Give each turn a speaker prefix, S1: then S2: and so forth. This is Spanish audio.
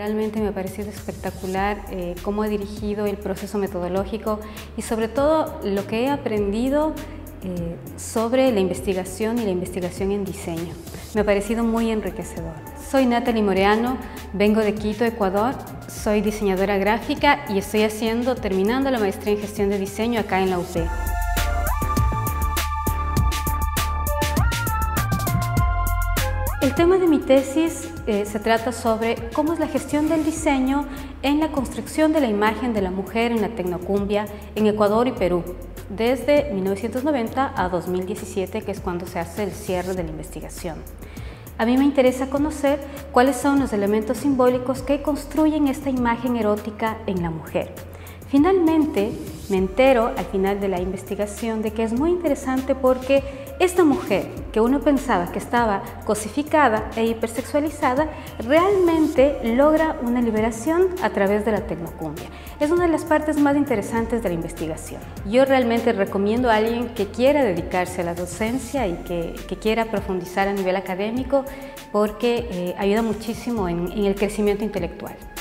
S1: realmente me ha parecido espectacular cómo ha dirigido el proceso metodológico y sobre todo lo que he aprendido sobre la investigación y la investigación en diseño. Me ha parecido muy enriquecedor. Soy Natalie Moreano, vengo de Quito, Ecuador, soy diseñadora gráfica y estoy terminando la maestría en gestión de diseño acá en la UP. El tema de mi tesis se trata sobre cómo es la gestión del diseño en la construcción de la imagen de la mujer en la tecnocumbia en Ecuador y Perú, desde 1990 a 2017, que es cuando se hace el cierre de la investigación. A mí me interesa conocer cuáles son los elementos simbólicos que construyen esta imagen erótica en la mujer. Finalmente, me entero al final de la investigación de que es muy interesante porque esta mujer, que uno pensaba que estaba cosificada e hipersexualizada, realmente logra una liberación a través de la tecnocumbia. Es una de las partes más interesantes de la investigación. Yo realmente recomiendo a alguien que quiera dedicarse a la docencia y que quiera profundizar a nivel académico porque ayuda muchísimo en el crecimiento intelectual.